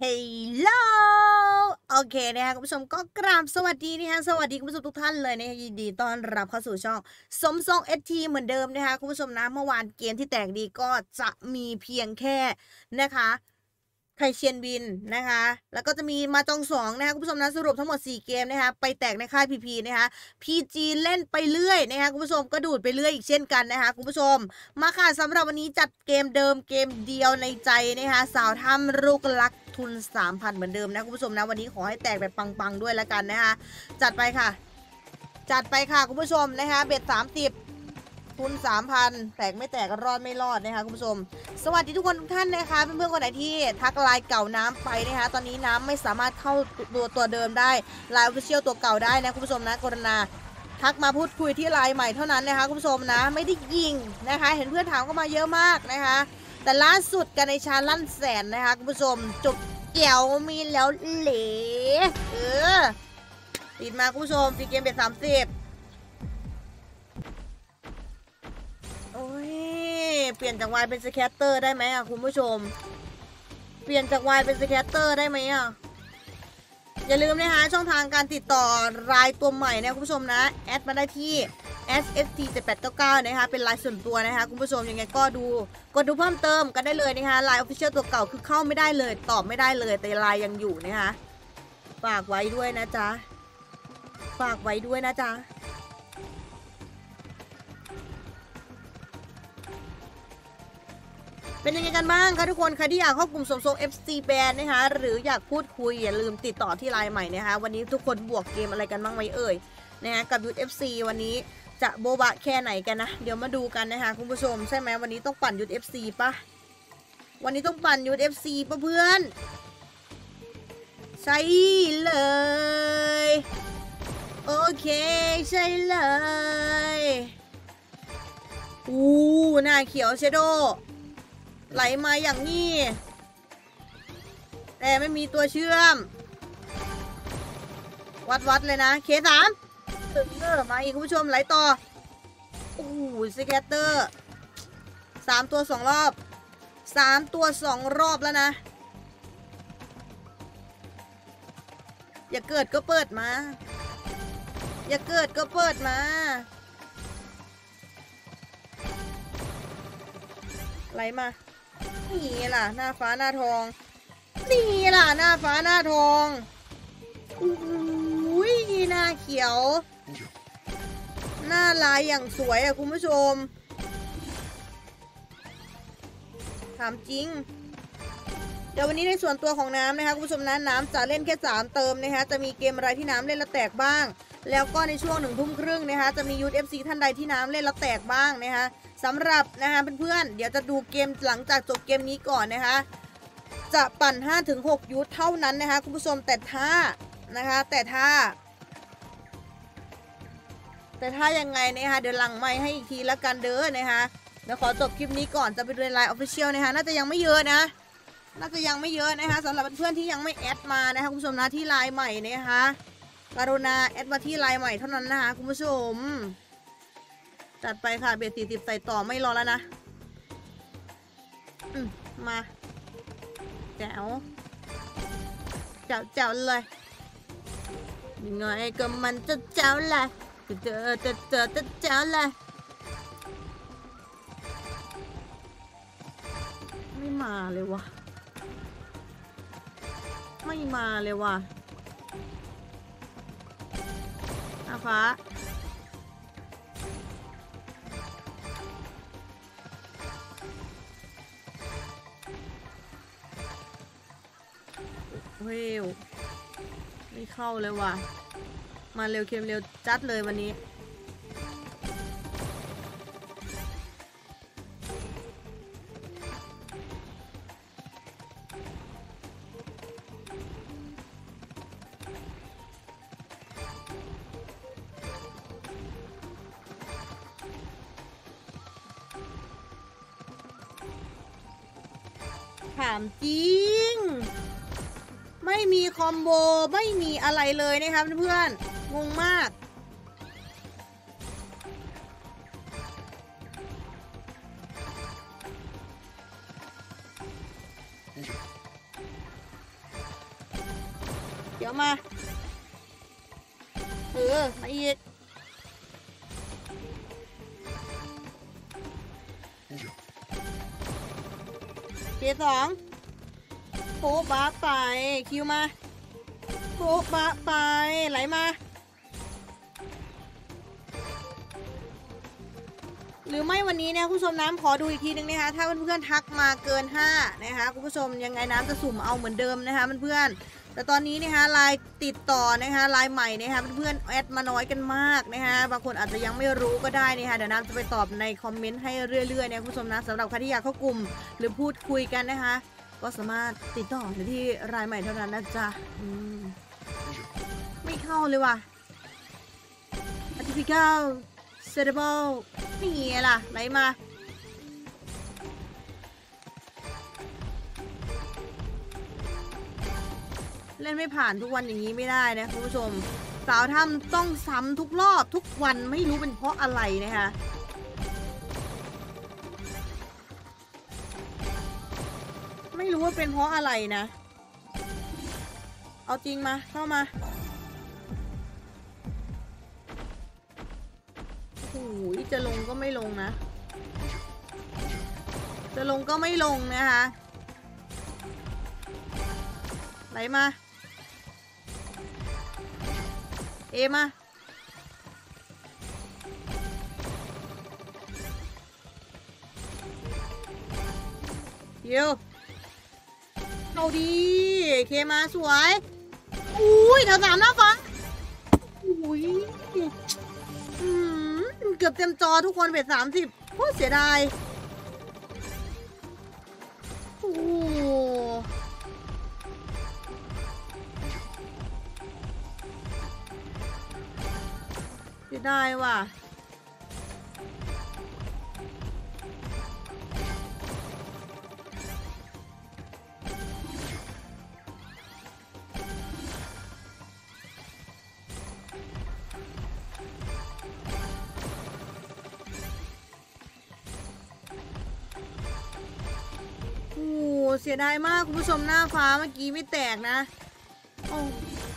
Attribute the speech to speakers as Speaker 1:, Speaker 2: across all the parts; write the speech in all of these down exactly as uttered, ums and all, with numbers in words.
Speaker 1: ฮลโหลโอเคนะคะคุณผู้ชมก็กราบสวัสดีนะคะสวัสดีคุณผู้ชมทุกท่านเลยนะคะยินดีต้อนรับเข้าสู่ช่องสมทรงเอสทีเหมือนเดิมนะคะคุณผู้ชมนะเมื่อวานเกมที่แตกดีก็จะมีเพียงแค่นะคะไทเชียนบินนะคะแล้วก็จะมีมาจองสองนะคะคุณผู้ชมนะสรุปทั้งหมดสี่เกมนะคะไปแตกในค่ายพีพีนะคะพีจีเล่นไปเรื่อยนะคะคุณผู้ชมก็ดูดไปเรื่อยอีกเช่นกันนะคะคุณผู้ชมมาค่ะสำหรับวันนี้จัดเกมเดิมเกมเดียวในใจนะคะสาวถ้ำลูกรักทุน สามพัน เหมือนเดิมนะคุณผู้ชมนะวันนี้ขอให้แตกแบบปังๆด้วยแล้วกันนะคะจัดไปค่ะจัดไปค่ะคุณผู้ชมนะคะเบ็ดสามสิบทุน สามพัน แตกไม่แตกรอดไม่รอดนะคะคุณผู้ชมสวัสดีทุกคนทุกท่านนะคะเพื่อนๆคนไหนที่ทักไลน์เก่าน้ำไปนะคะตอนนี้น้ำไม่สามารถเข้าตัวตัวเดิมได้ไลน์ออฟฟิเชียลตัวเก่าได้นะคุณผู้ชมนะกรุณาทักมาพูดคุยที่ไลน์ใหม่เท่านั้นนะคะคุณผู้ชมนะไม่ได้ยิงนะคะเห็นเพื่อนถามเข้ามาเยอะมากนะคะแต่ล่าสุดกันในชาลั่นแสนนะคะคุณผู้ชมจบเกี่ยวมีแล้วเหลเออติดมาคุณผู้ชมฟรีเกมเบ็ดสามสิบโอ้ยเปลี่ยนจากวายเป็นสแคตเตอร์ได้ไหมอ่ะคุณผู้ชมเปลี่ยนจากวายเป็นสแคตเตอร์ได้ไหมอ่ะอย่าลืมนะคะช่องทางการติดต่อรายตัวใหม่นะคุณผู้ชมนะแอดมาได้ที่ เอส เอส ที เจ็ดแปดเก้าเก้านะคะเป็นไลน์ส่วนตัวนะคะคุณผู้ชมยังไงก็ดูกดดูเพิ่มเติมกันได้เลยนะคะไลน์ออฟฟิเชียลตัวเก่าคือเข้าไม่ได้เลยตอบไม่ได้เลยแต่ไลน์ยังอยู่นะคะฝากไว้ด้วยนะจ๊ะฝากไว้ด้วยนะจ๊ะเป็นยังไงกันบ้างคะทุกคนใครที่อยากเข้ากลุ่มสมทรง เอฟ ซี Band นะคะหรืออยากพูดคุยอย่าลืมติดต่อที่ไลน์ใหม่นะคะวันนี้ทุกคนบวกเกมอะไรกันบ้างไหมเอ่ยนะคะกับยูท เอฟ ซี วันนี้จะโบบะแค่ไหนกันนะเดี๋ยวมาดูกันนะคะคุณผู้ชมใช่ไหมวันนี้ต้องปั่นยูท เอฟ ซี ปะวันนี้ต้องปั่นยูท เอฟ ซี ปะเพื่อนใช่เลยโอเคใช่เลยอู้หน้าเขียวเชโดไหลมาอย่างนี้แต่ไม่มีตัวเชื่อมวัดวัดเลยนะเคสามเออมาอีกคุณผู้ชมไหลต่อโอ้โหสแคตเตอร์สามตัวสองรอบสามตัวสองรอบแล้วนะอย่าเกิดก็เปิดมาอย่าเกิดก็เปิดมาไหลมานี่ล่ะหน้าฟ้าหน้าทองนี่ล่ะหน้าฟ้าหน้าทองอุ้ยหน้าเขียวหน้าลายอย่างสวยอะคุณผู้ชมถามจริงเดี๋ยววันนี้ในส่วนตัวของน้ำนะคะคุณผู้ชมนะน้ำจะเล่นแค่สามเติมนะคะจะมีเกมอะไรที่น้ำเล่นแล้วแตกบ้างแล้วก็ในช่วงหนึ่งทุ่มครึ่งนะคะจะมียูท เอฟ ซี ท่านใดที่น้ำเล่นแล้วแตกบ้างนะคะสำหรับนะคะเพื่อนๆเดี๋ยวจะดูเกมหลังจากจบเกมนี้ก่อนนะคะจะปั่น ห้าถึงหก ยูทเท่านั้นนะคะคุณผู้ชมแต่ถ้านะคะแต่ถ้าแต่ถ้ายังไงนะคะเดี๋ยวหลังไมค์ให้อีกทีละกันเด้อนะคะเดี๋ยวขอจบคลิปนี้ก่อนจะไปดูในไลน์ออฟฟิเชียลนะคะน่าจะยังไม่เยอะนะน่าจะยังไม่เยอะนะคะสำหรับเพื่อนๆที่ยังไม่แอดมานะคะคุณผู้ชมนะที่ไลน์ใหม่นะคะกรุณาแอดมาที่ไลน์ใหม่เท่านั้นนะคะคุณผู้ชมจัดไปค่ะเบสสี่สิบใส่ต่อไม่รอแล้วนะอืมมาแจ๋วแจ๋วแจ๋วเลยยังไงก็มันจะแจ๋วแหละเจอเจอเจอเจอแจ๋วเลยไม่มาเลยวะไม่มาเลยวะอาฟ้าเฮ้ยไม่เข้าเลยว่ะมาเร็วเค็มเร็วจัดเลยวันนี้ถามจริงไม่มีคอมโบไม่มีอะไรเลยนะครับเพื่อนงงมากเดี๋ยวมาเออมาอีกเกียร์สองโป๊ะบ้าไปคิวมาโป๊ะบ้าไปไหลมาหรือไม่วันนี้เนี่ยคุณผู้ชมน้ำขอดูอีกทีนึงนะคะถ้าเพื่อนๆทักมาเกินห้านะคะคุณผู้ชมยังไงน้ำจะสุ่มเอาเหมือนเดิมนะคะเพื่อนๆแต่ตอนนี้นะคะไลน์ติดต่อนะคะไลน์ใหม่นะคะเพื่อนๆแอดมาน้อยกันมากนะคะบางคนอาจจะยังไม่รู้ก็ได้นะคะเดี๋ยวน้ำจะไปตอบในคอมเมนต์ให้เรื่อยๆเนี่ยคุณผู้ชมนะสำหรับใครที่อยากเข้ากลุ่มหรือพูดคุยกันนะคะก็สามารถติดต่อได้ที่รายใหม่เท่านั้นนะจ๊ะไม่เข้าเลยว่ะอาร์ติฟิเคิลเซเรเบิลนี่ไงล่ะไหลมาเล่นไม่ผ่านทุกวันอย่างนี้ไม่ได้นะคุณผู้ชมสาวทำต้องซ้ำทุกรอบทุกวันไม่รู้เป็นเพราะอะไรนะคะไม่รู้ว่าเป็นเพราะอะไรนะเอาจริงมาเข้ามาโอ้ยจะลงก็ไม่ลงนะจะลงก็ไม่ลงนะคะไหลมาเอมาเดี๋ยวเอาดีเคมาสวยอุ้ยแถวสามหน้าฟ้าอุ้ยเกือบเต็มจอทุกคนเบ็ดสามสิบโคตรเสียดายโอ้เสียดายว่ะเสียดายมากคุณผู้ชมหน้าฟ้าเมื่อกี้ไม่แตกนะโอ้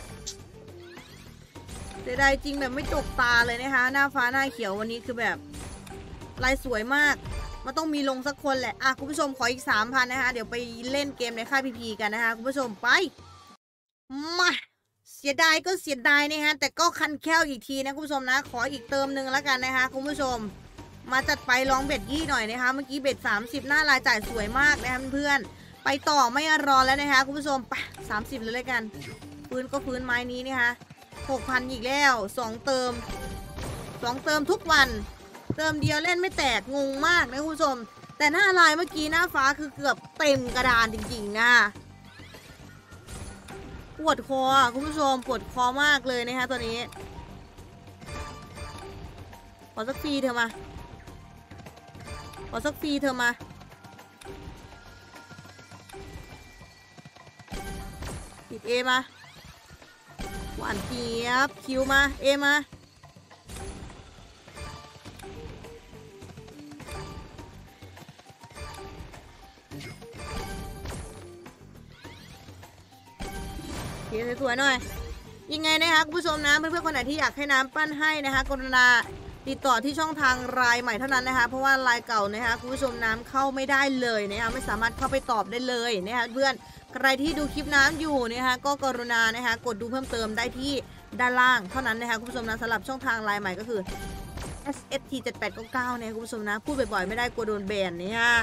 Speaker 1: เสียดายจริงแบบไม่จกตาเลยนะคะหน้าฟ้าหน้าเขียววันนี้คือแบบลายสวยมากมันต้องมีลงสักคนแหละอ่ะคุณผู้ชมขออีก สามพัน นะคะเดี๋ยวไปเล่นเกมในค่ายพีพีกันนะคะคุณผู้ชมไปมาเสียดายก็เสียดายนะคะแต่ก็คันแค่วอีกทีนะคุณผู้ชมนะขออีกเติมหนึ่งแล้วกันนะคะคุณผู้ชมมาจัดไปลองเบ็ดยี่หน่อยนะคะเมื่อกี้เบ็ดสามสิบหน้าลายจ่ายสวยมากนะคะเพื่อนไปต่อไม่รอแล้วนะคะคุณผู้ชมไปสามสิบเลยเลยกันฟื้นก็ฟื้นไม้นี้นะคะหกพันอีกแล้วสองเติมสองเติมทุกวันเติมเดียวเล่นไม่แตกงงมากนะคุณผู้ชมแต่หน้าลายเมื่อกี้หน้าฟ้าคือเกือบเต็มกระดานจริงๆนะปวดคอคุณผู้ชมปวดคอมากเลยนะคะตัวนี้ขอสักฟรีเธอมาขอสักฟรีเธอมาปิดเอมาหวานเจี๊ยบคิวมาเอมาเขียนสวยๆหน่อยยังไงนะคะคุณผู้ชมนะเพื่อนๆคนไหนที่อยากให้น้ำปั้นให้นะคะกรุณาติดต่อที่ช่องทางรายใหม่เท่านั้นนะคะเพราะว่ารายเก่านะคะคุณผู้ชมน้ำเข้าไม่ได้เลยนะคะไม่สามารถเข้าไปตอบได้เลยนะคะเพื่อนใครที่ดูคลิปน้ำอยู่นะคะก็กรุณานะคะกดดูเพิ่มเติมได้ที่ด้านล่างเท่านั้นนะคะคุณผู้ชมนะสำหรับช่องทางรายใหม่ก็คือ เอส เอส ที เจ็ดแปดเก้าเก้าเนี่ยคุณผู้ชมนะพูดบ่อยๆไม่ได้กลัวโดนแบนนี่ฮะ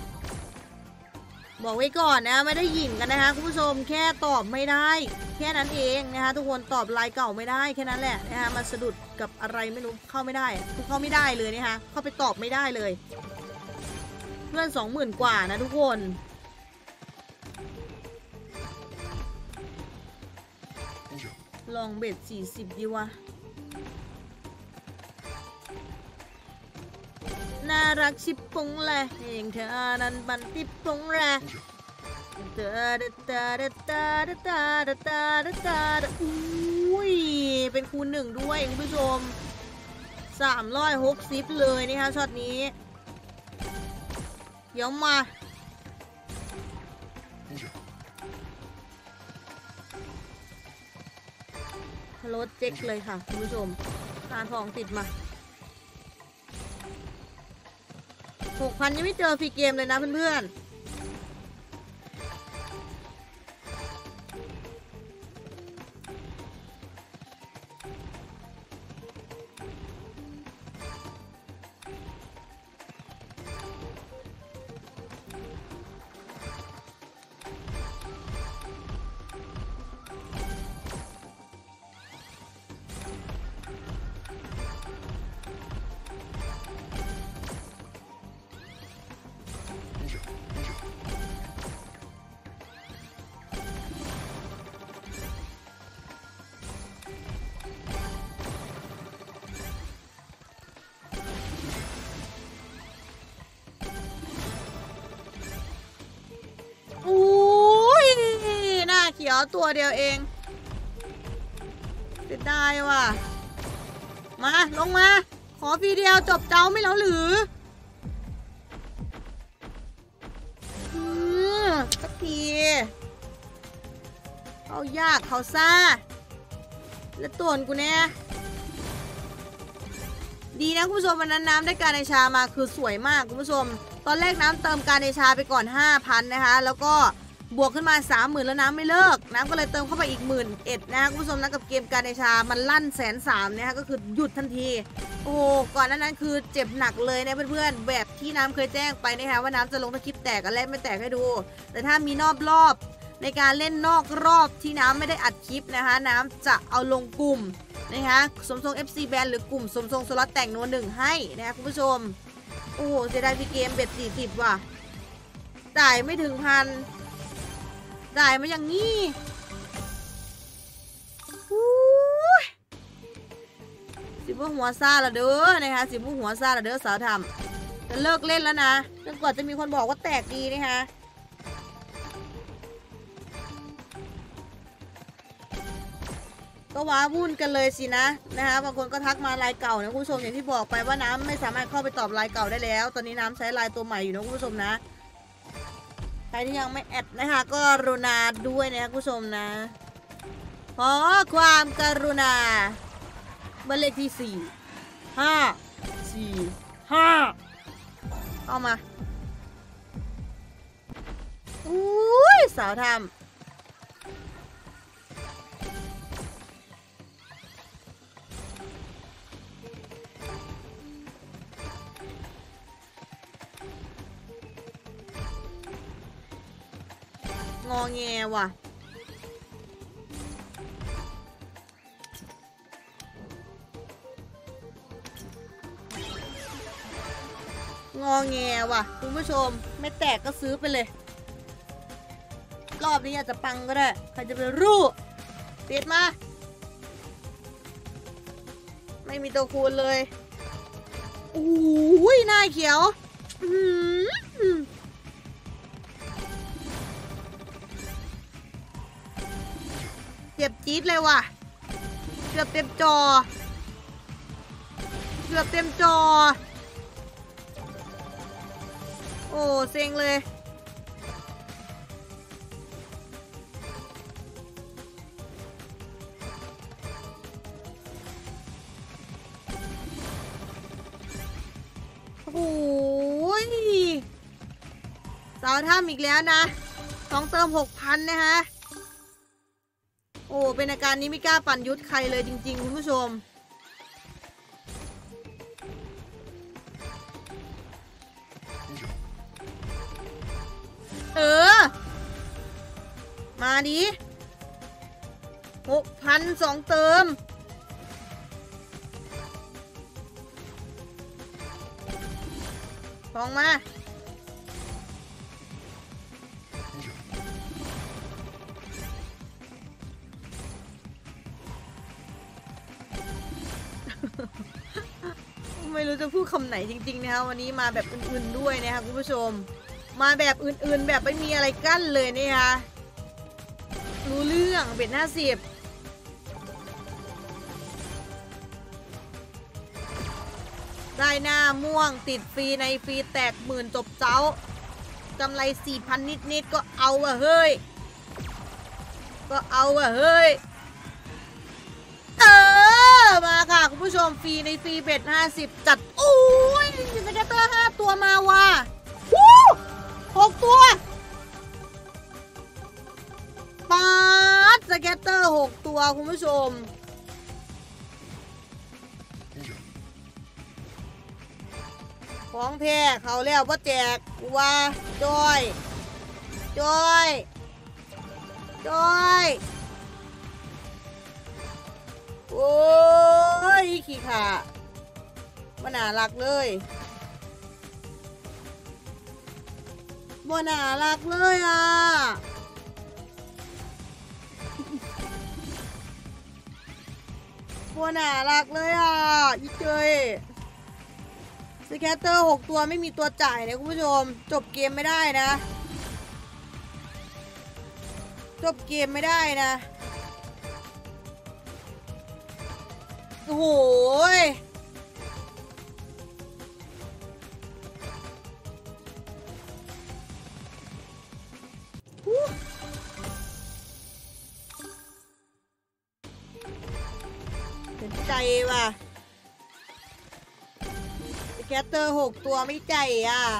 Speaker 1: บอกไว้ก่อนนะไม่ได้หยิ่งกันนะคะคุณผู้ชมแค่ตอบไม่ได้แค่นั้นเองนะคะทุกคนตอบไลน์เก่าไม่ได้แค่นั้นแหละนะคะมาสะดุดกับอะไรไม่รู้เข้าไม่ได้คือเข้าไม่ได้เลยนะคะเข้าไปตอบไม่ได้เลยเพื่อนสองหมื่นกว่านะทุกคนลองเบ็ดสี่สิบดีวะน่ารักชิบปงแหละเองเธอนั้นบันทิบปงแหละเตอเดตาเดตาเดตาเดตาเดตาอุ้ยเป็นคูณหนึ่งด้วยคุณผู้ชมสามร้อยหกสิบเลยนะคะช็อตนี้เดี๋ยวมารถเจ๊กเลยค่ะคุณผู้ชมทานทองติดมาหกพันยังไม่เจอฟรีเกมเลยนะเพื่อนๆเขียวตัวเดียวเองติดได้ว่ะมาลงมาขอฟรีเดียวจบเจ้าไม่แล้วหรืออืมสักทีเขายากเขาซ่าแล้วตัวกูเนี่ยดีนะคุณผู้ชมวันนั้นน้ำได้การในชามาคือสวยมากคุณผู้ชมตอนแรกน้ำเติมการในชาไปก่อน ห้าพัน นะคะแล้วก็บวกขึ้นมา สามหมื่น แล้วน้ำไม่เลิกน้ำก็เลยเติมเข้าไปอีกหมื่นเอ็ดนะคะคุณผู้ชมนะกับเกมการเดชามันลั่นแสนสามนะคะก็คือหยุดทันทีโอ้ก่อนหน้านั้นคือเจ็บหนักเลยนะเพื่อนๆแบบที่น้ำเคยแจ้งไปนะคะว่าน้ำจะลงสคริปต์แตกกันและไม่แตกให้ดูแต่ถ้ามีนอกรอบในการเล่นนอกรอบที่น้ำไม่ได้อัดคลิปนะคะน้ำจะเอาลงกลุ่มนะคะสมทรง เอฟ ซี แบนหรือกลุ่มสมทรงสล็อตแต่งโนหนึ่งให้นะคะคุณผู้ชมโอ้โหเสียดายพี่เกมเบ็ดสี่สิบว่ะจ่ายไม่ถึงพันได้มาอย่างนี้สิบว่าหัวซาละเด้อนะคะสิบว่าหัวซาละเด้อสาวทำจะเลิกเล่นแล้วนะจนกว่าจะมีคนบอกว่าแตกดีนะคะก็ว้าวุ่นกันเลยสินะนะคะบางคนก็ทักมาลายเก่านะคุณผู้ชมอย่างที่บอกไปว่าน้ำไม่สามารถเข้าไปตอบลายเก่าได้แล้วตอนนี้น้ำใช้ลายตัวใหม่อยู่นะคุณผู้ชมนะใครที่ยังไม่แอดนะคะก็กรุณาด้วยนะคุณผู้ชมนะขอความกรุณาบ้านเลขที่สี่ห้าสี่ห้าเข้ามาอุ้ยสาวทำงอแงว่ะงอแงว่ะคุณผู้ชมไม่แตกก็ซื้อไปเลยรอบนี้อาจจะปังก็ได้ใครจะไปรู้ติดมาไม่มีตัวคูณเลยอุ้ยหน้าเขียวเจ็บจี๊ดเลยว่ะเกือบเต็มจอเกือบเต็มจอโอ้เซ็งเลยโอ้ยสาวท่ามอีกแล้วนะต้องเติม หกพัน นะคะโอ้เป็นอาการนี้ไม่กล้าปั่นยุทธใครเลยจริงๆคุณผู้ชมเออมาดิ หกพัน สองเติมทองมาไม่รู้จะพูดคำไหนจริงๆนะคะวันนี้มาแบบอื่นๆด้วยนะคะคุณผู้ชมมาแบบอื่นๆแบบไม่มีอะไรกั้นเลยนะคะรู้เรื่องเบ็ดห้าสิบได้หน้าม่วงติดฟรีในฟรีแตกหมื่นจบเจ้ากำไร สี่พัน นิดๆก็เอาอะเฮ้ยก็เอาอะเฮ้ยเออมาค่ะคุณผู้ชมฟรีในฟรีเบ็ดห้าสิบจัดโอ้ยสเก็ตเตอร์ห้าตัวมาว่ะวู้หกตัวปาดสเก็ตเตอร์หกตัวคุณผู้ชมของแท้เขาแล้วพ่อแจกว่าจอยจอยจอยโอ้ยขี้ขามันน่ารักเลยมันน่ารักเลยอ่ะมันน่ารักเลยอ่ะอีเจยสแคตเตอร์หกตัวไม่มีตัวจ่ายนะคุณผู้ชมจบเกมไม่ได้นะจบเกมไม่ได้นะโอ้โหเป็นใจว่ะสแคตเตอร์หกตัวไม่ใจอ่ะ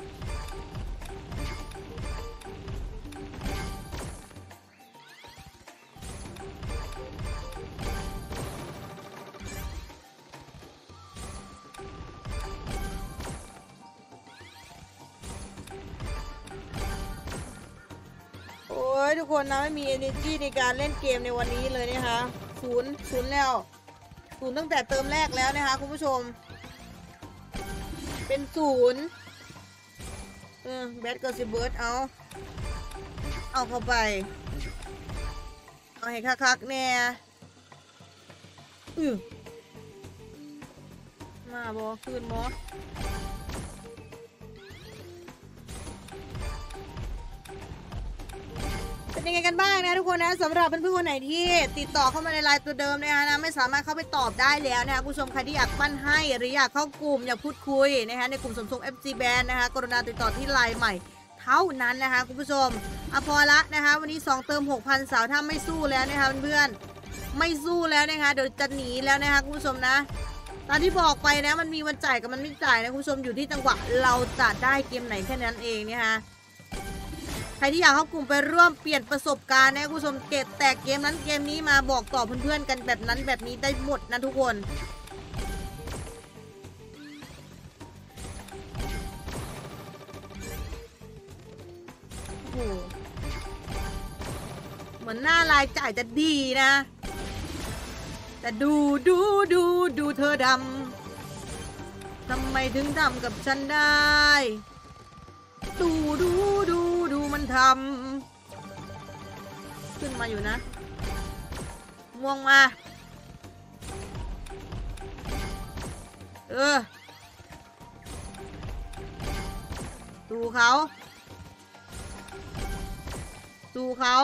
Speaker 1: ทุกคนนะไม่มี energy ในการเล่นเกมในวันนี้เลยนะคะศูนย์ศูนย์แล้วศูนย์ตั้งแต่เติมแรกแล้วนะคะคุณผู้ชมเป็นศูนย์เออแบทก็สิเบิร์ดเอาเอาเข้าไปเอาให้คักๆแน่อือมาบอคืนบอเป็นยังไงกันบ้างนะทุกคนนะสำหรับเพื่อนๆคนไหนที่ติดต่อเข้ามาในไลน์ตัวเดิมนะคะนะไม่สามารถเข้าไปตอบได้แล้วนะคะผู้ชมใครที่อยากปั้นให้หรืออยากเข้ากลุ่มอยากพูดคุยนะคะในกลุ่มสมทรง เอฟ ซี Band นะคะกรุณาติดต่อที่ไลน์ใหม่เท่านั้นนะคะคุณผู้ชมอ่ะพอละนะคะวันนี้สองเติม หกพัน สาวถ้าไม่สู้แล้วนะคะเพื่อนๆไม่สู้แล้วนะคะเดี๋ยวจะหนีแล้วนะคะคุณผู้ชมนะตอนที่บอกไปนะมันมีวันจ่ายกับมันไม่จ่ายนะคุณผู้ชมอยู่ที่จังหวะเราจะได้เกมไหนแค่นั้นเองนะคะใครที่อยากเข้ากลุ่มไปร่วมเปลี่ยนประสบการณ์นะคุณผู้ชมเกตแตกเกมนั้นเกมนี้มาบอกต่อเพื่อนๆกันแบบนั้นแบบนี้ได้หมดนะทุกคนโอ้เหมือนหน้ารายจ่ายจะดีนะแต่ดูดูดูดูเธอดำทำไมถึงทำกับฉันได้ดูดูดูดูมันทำขึ้นมาอยู่นะม่วงมาเออดูเขาดูเขา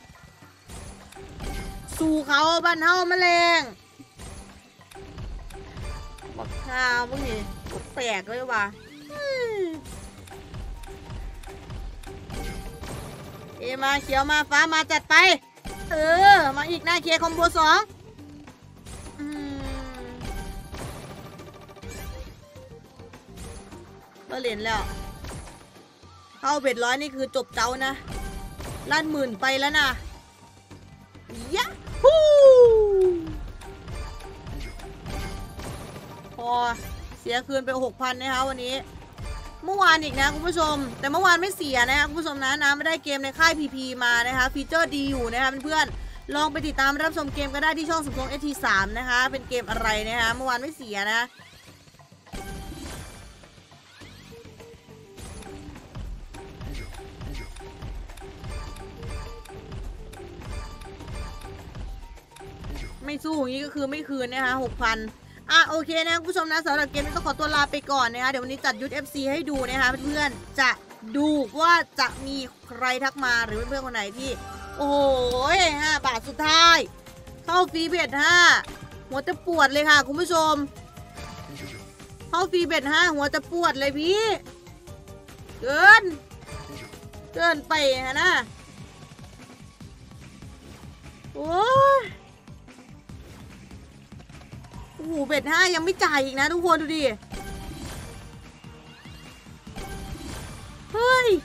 Speaker 1: สู่เขาบ้านเฮาแมลงบักข้าวพวกนี้แปลกเลยว่ะเอมาเขียวมาฟ้ามาจัดไปเออมาอีกหน้าเคคอมโบสองก็เหรียญแล้วเข้าเบ็ดร้อยนี่คือจบเจ้านะล้านหมื่นไปแล้วนะยะฮู้พอเสียคืนไปหกพันนะคะวันนี้เมื่อวานอีกนะคุณผู้ชมแต่เมื่อวานไม่เสียนะคะคุณผู้ชมนะน้ำไม่ได้เกมในค่าย พี พี มานะคะฟีเจอร์ดีอยู่นะคะเพื่อนๆลองไปติดตามรับชมเกมก็ได้ที่ช่องสมทรง เอส ที สาม นะคะเป็นเกมอะไรนะคะเมื่อวานไม่เสียนะไม่สู้อย่างนี้ก็คือไม่คืนนะคะหกพันอ่ะโอเคนะคุณผู้ชมนะสำหรับเกมนี้ต้องขอตัวลาไปก่อนนะคะเดี๋ยววันนี้จัดยุทธ เอฟ ซี ให้ดูนะคะเพื่อนๆจะดูว่าจะมีใครทักมาหรือเพื่อนๆคนไหนที่โอ้โหห้าบาทสุดท้ายเข้าฟรีเบ็ดห้าหัวจะปวดเลยค่ะคุณผู้ชมเข้าฟรีเบ็ดห้าหัวจะปวดเลยพี่เกินเกินไปฮะนะโอ้ยโอ้โหเบ็ดห้ายังไม่จ่ายอีกนะทุกคนดูดิเฮ้ย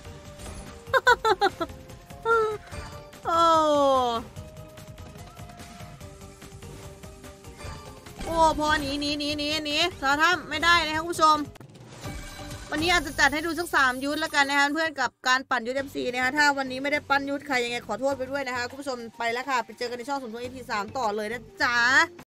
Speaker 1: โอ้โอ้พอหนีหนีหนีหนีหนีสารถ้ำไม่ได้นะครับคุณผู้ชมวันนี้อาจจะจัดให้ดูสักสามยุทธแล้วกันนะคะเพื่อนกับการปั่นยุทธเอฟซีนะคะถ้าวันนี้ไม่ได้ปั้นยุทธใครยังไงขอโทษไปด้วยนะคะคุณผู้ชมไปแล้วค่ะไปเจอกันในช่องสมทบ อี พี สามต่อเลยนะจ๊ะ